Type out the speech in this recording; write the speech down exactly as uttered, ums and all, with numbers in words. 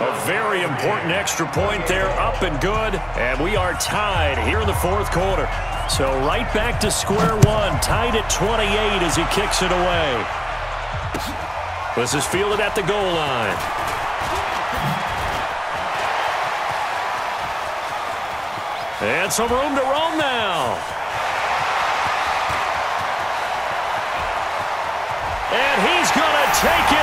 A very important extra point there, up and good, and we are tied here in the fourth quarter. So right back to square one, tied at twenty-eight as he kicks it away. This is fielded at the goal line. And some room to roam now. And he's going to take it